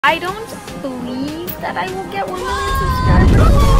I don't believe that I will get 1 million subscribers.